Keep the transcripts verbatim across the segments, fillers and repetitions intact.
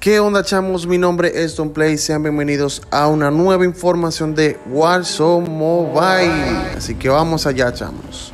¿Qué onda, chamos? Mi nombre es Don Play. Sean bienvenidos a una nueva información de Warzone Mobile. Así que vamos allá, chamos.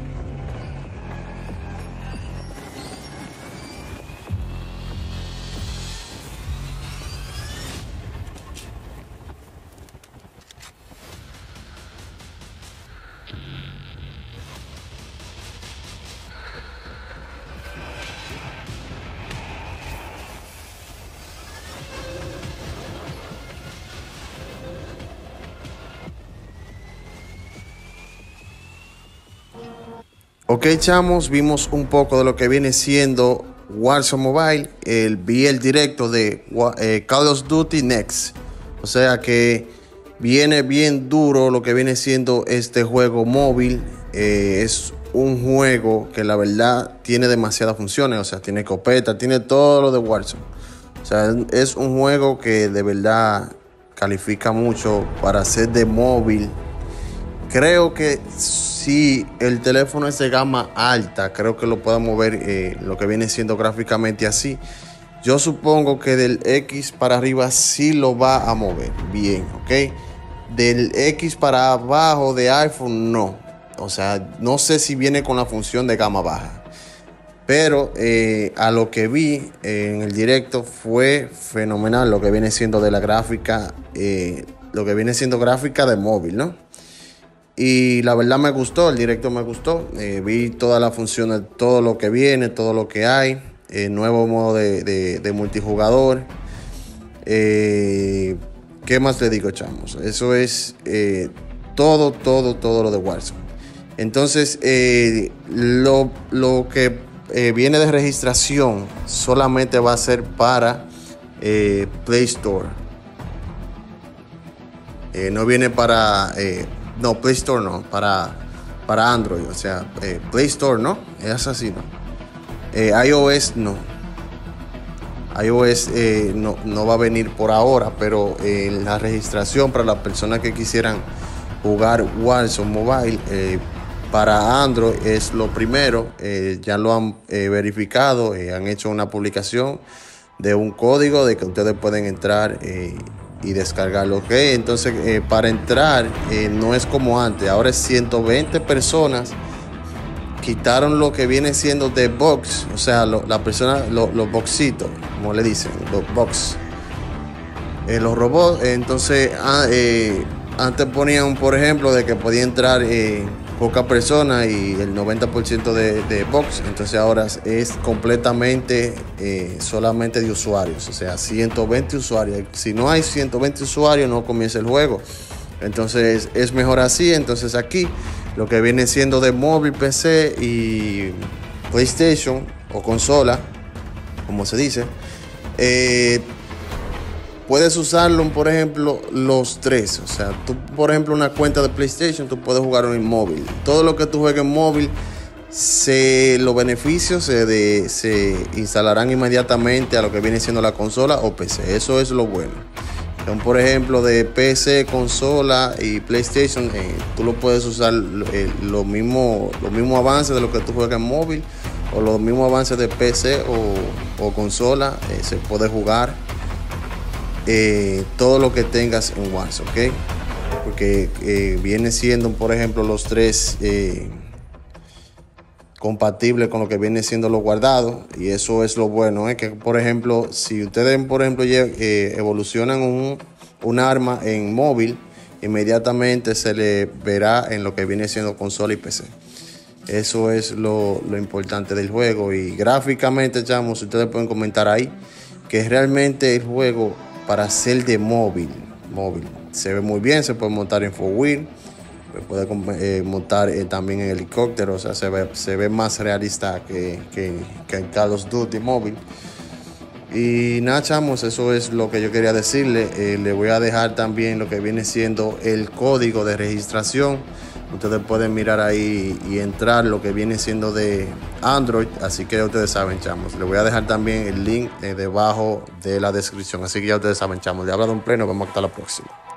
Ok, chamos, vimos un poco de lo que viene siendo Warzone Mobile. El, vi el directo de eh, Call of Duty Next. O sea que viene bien duro lo que viene siendo este juego móvil. Eh, es un juego que la verdad tiene demasiadas funciones. O sea, tiene escopeta, tiene todo lo de Warzone. O sea, es un juego que de verdad califica mucho para ser de móvil. Creo que si el teléfono es de gama alta, creo que lo podemos ver eh, lo que viene siendo gráficamente así. Yo supongo que del X para arriba sí lo va a mover bien, ¿ok? Del X para abajo de iPhone no. O sea, no sé si viene con la función de gama baja. Pero eh, a lo que vi eh, en el directo fue fenomenal lo que viene siendo de la gráfica, eh, lo que viene siendo gráfica de móvil, ¿no? Y la verdad me gustó, el directo me gustó. Eh, vi todas las funciones, todo lo que viene, todo lo que hay. Eh, nuevo modo de, de, de multijugador. Eh, ¿Qué más le digo, chamos? Eso es eh, todo, todo, todo lo de Warzone. Entonces, eh, lo, lo que eh, viene de registración solamente va a ser para eh, Play Store. Eh, no viene para... Eh, No, Play Store no, para, para Android, o sea, eh, Play Store no, es así, ¿no? Eh, iOS no. iOS eh, no, no va a venir por ahora, pero eh, la registración para las personas que quisieran jugar Warzone Mobile eh, para Android es lo primero. Eh, ya lo han eh, verificado, eh, han hecho una publicación de un código de que ustedes pueden entrar eh, y descargarlo, ok. Entonces eh, para entrar eh, no es como antes, ahora es ciento veinte personas. Quitaron lo que viene siendo de box, o sea, lo, la persona, lo, los boxitos, como le dicen, los box, eh, los robots. Eh, entonces ah, eh, antes ponían, por ejemplo, de que podía entrar eh, pocas personas y el noventa por ciento de, de box. Entonces ahora es completamente eh, solamente de usuarios, o sea, ciento veinte usuarios. Si no hay ciento veinte usuarios, no comienza el juego. Entonces es mejor así. Entonces aquí lo que viene siendo de móvil, P C y PlayStation o consola, como se dice, eh, puedes usarlo, por ejemplo, los tres. O sea, tú, por ejemplo, una cuenta de PlayStation, tú puedes jugar en móvil. Todo lo que tú juegues en móvil, se, los beneficios se, de, se instalarán inmediatamente a lo que viene siendo la consola o P C. Eso es lo bueno. Entonces, por ejemplo, de P C, consola y PlayStation, eh, tú lo puedes usar eh, los mismos lo mismo avances de lo que tú juegas en móvil, o los mismos avances de P C o, o consola, eh, se puede jugar. Eh, todo lo que tengas en Warzone, ¿ok? Porque eh, viene siendo, por ejemplo, los tres eh, compatibles con lo que viene siendo los guardados, y eso es lo bueno, ¿eh? Que, por ejemplo, si ustedes, por ejemplo, eh, evolucionan un, un arma en móvil, inmediatamente se le verá en lo que viene siendo consola y P C. Eso es lo, lo importante del juego. Y gráficamente, chamos, ustedes pueden comentar ahí que realmente el juego, para ser de móvil, móvil, se ve muy bien. Se puede montar en four wheel, se puede eh, montar eh, también en helicóptero. O sea, se ve, se ve más realista que, que, que en Call of Duty móvil. Y nada, chamos, eso es lo que yo quería decirle. Eh, le voy a dejar también lo que viene siendo el código de registración. Ustedes pueden mirar ahí y entrar lo que viene siendo de Android. Así que ya ustedes saben, chamos. Les voy a dejar también el link eh, debajo de la descripción. Así que ya ustedes saben, chamos. Le habla Don Play. Nos vemos hasta la próxima.